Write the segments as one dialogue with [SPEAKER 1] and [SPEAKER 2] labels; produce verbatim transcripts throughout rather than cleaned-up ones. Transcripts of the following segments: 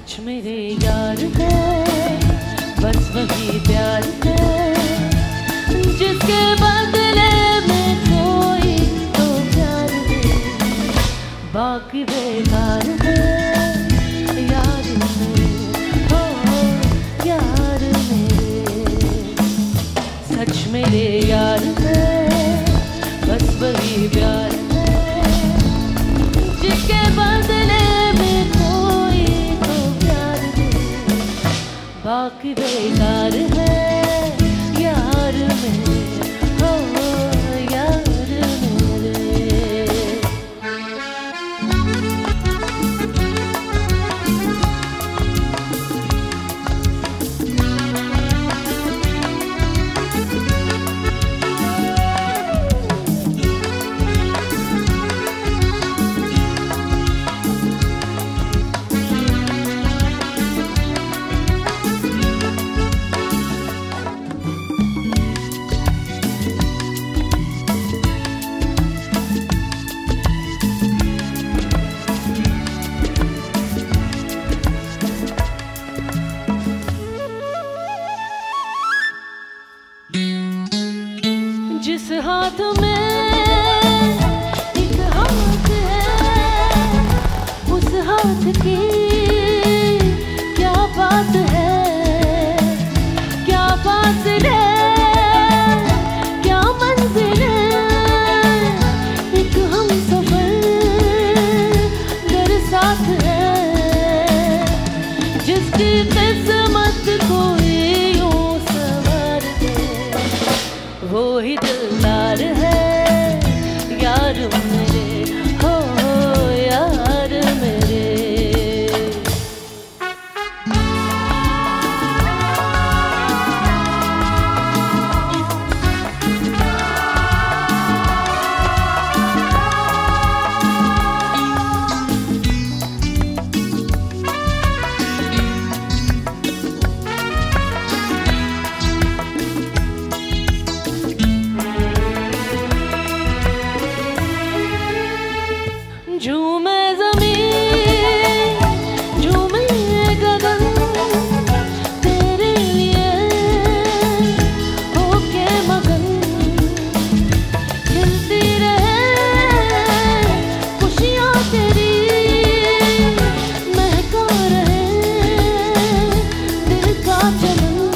[SPEAKER 1] सच मेरे यार है, बस वही प्यार है जिसके बदले में कोई तो प्यार दे, बाकी बेकार है यार मेरे, हो यार मेरे। सच मेरे यार है, बस वही प्यार है जिसके बदले में कोई तो प्यार दे, बाकी बेकार है यार मेरे, हो यार मेरे। जिस हाथ में एक हाथ है, उस हाथ की क्या बात है, क्या फासले, क्या मंजिल है, एक हम सफर दर साथ है, जिसकी किस्मत कोई यूं संवार दे, वो ही दिलदार है यार मेरे, हो यार मेरे। झूमे ज़मीन, झूमे गगन, तेरे लिए होके मगन, खिलती रहे खुशियाँ तेरी, महका रहे दिल का चमन,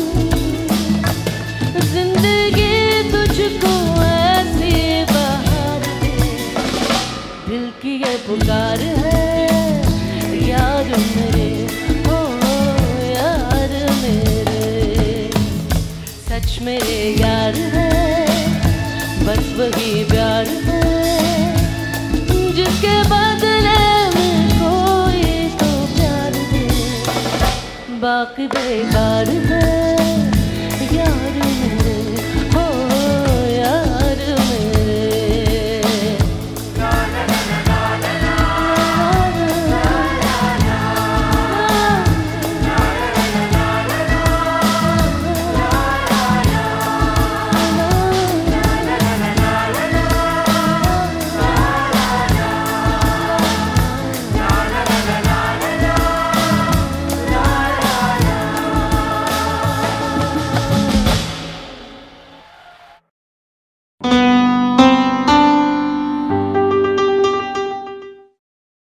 [SPEAKER 1] जिंदगी तुझको ऐसी बहार दे, दिल की ये पुकार है यार मेरे, हो यार मेरे। सच मेरे यार है, बस वही प्यार है जिसके बदले में कोई तो प्यार दे, बाकी बेकार।